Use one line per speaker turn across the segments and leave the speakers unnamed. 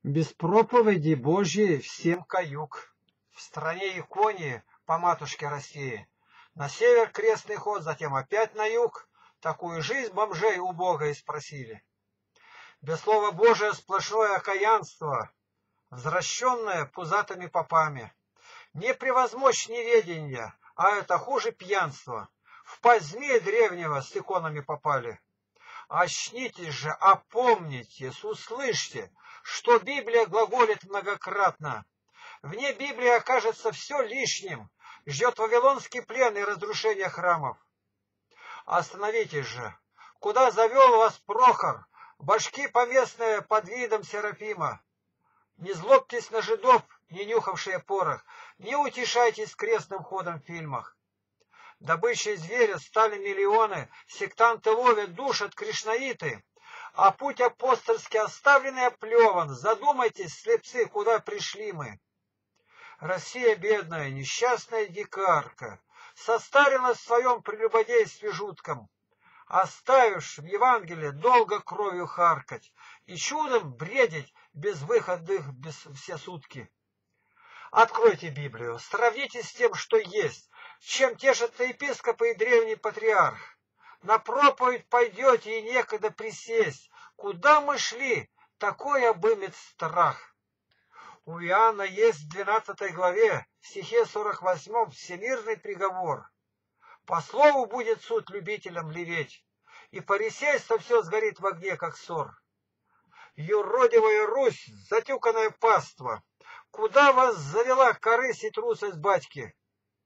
Без проповеди Божьей всем каюк. В стране Иконии по матушке России. На север крестный ход, затем опять на юг. Такую жизнь бомжей у Бога и спросили. Без слова Божия сплошное окаянство, возвращенное пузатыми попами. Не превозмочь неведения, а это хуже пьянства. В пасть змея древнего с иконами попали. Очнитесь же, опомнитесь, услышьте, что Библия глаголит многократно. Вне Библии окажется все лишним, ждет вавилонский плен и разрушение храмов. Остановитесь же, куда завел вас Прохор, башки поместные под видом Серафима. Не злобьтесь на жидов, не нюхавшие порох, не утешайтесь крестным ходом в фильмах. Добычей зверя стали миллионы, сектанты ловят, душат кришнаиты, а путь апостольский оставленный оплеван. Задумайтесь, слепцы, куда пришли мы. Россия бедная, несчастная дикарка, состарилась в своем прелюбодействе жутком, оставивши в Евангелии долго кровью харкать и чудом бредить безвыходных все сутки. Откройте Библию, сравните с тем, что есть, чем тешатся епископы и древний патриарх. На проповедь пойдете, и некогда присесть. Куда мы шли, такой обымет страх. У Иоанна есть в 12 главе, в стихе 48 всемирный приговор. По слову будет суд любителям леветь, и фарисейство все сгорит в огне, как ссор. Юродивая Русь, затюканное паство, куда вас завела корысть и трусость батьки?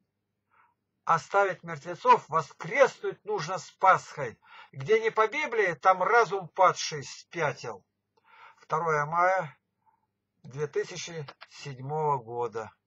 Оставить мертвецов воскреснуть нужно с Пасхой. Где не по Библии, там разум падший спятил. 2 мая 2007 года.